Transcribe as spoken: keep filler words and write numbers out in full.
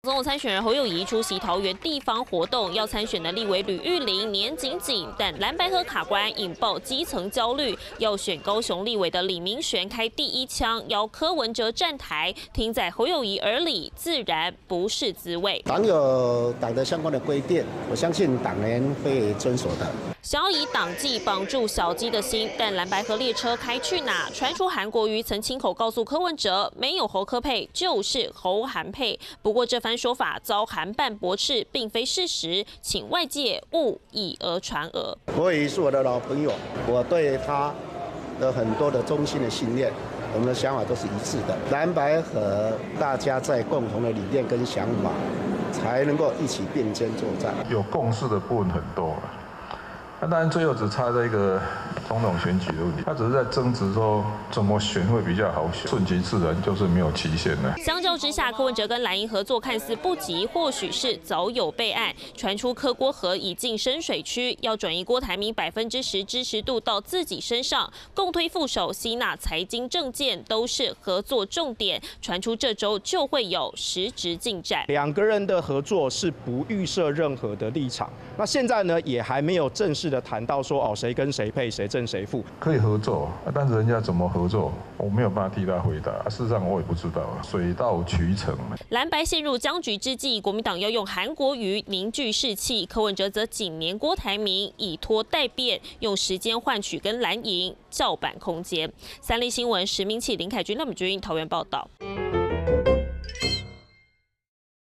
总统参选人侯友宜出席桃园地方活动，要参选的立委吕玉玲年仅仅，但蓝白合卡关引爆基层焦虑。要选高雄立委的李明玄开第一枪，邀柯文哲站台，听在侯友宜耳里，自然不是滋味。 党有党的相关的规定，我相信党人会遵守的。 想要以党纪绑住小鸡的心，但蓝白合列车开去哪？传出韩国瑜曾亲口告诉柯文哲，没有侯柯配，就是侯韩配。不过这番说法遭韩办驳斥，并非事实，请外界勿以讹传讹。 侯友宜是我的老朋友，我对他的很多的衷心的信念，我们的想法都是一致的。蓝白合大家在共同的理念跟想法，才能够一起并肩作战。 有共识的部分很多了。那当然，最后只差这个总统选举的问题，他只是在争执说怎么选会比较好选，顺其自然就是没有期限的。 相较之下，柯文哲跟蓝营合作看似不急，或许是早有备案。传出柯郭合已进深水区，要转移郭台铭百分之十支持度到自己身上，共推副手吸纳财经政见，都是合作重点。传出这周就会有实质进展。 两个人的合作是不预设任何的立场。那现在呢，也还没有正式的谈到说哦，谁跟谁配，谁正谁负， 可以合作，但是人家怎么合作，我没有办法替他回答。事实上我也不知道，水到渠成。 蓝白陷入僵局之际，国民党要用韩国瑜凝聚士气，柯文哲则紧黏郭台铭，以拖待变，用时间换取跟蓝营叫板空间。三立新闻石明启、林凯君、赖美君桃园报道。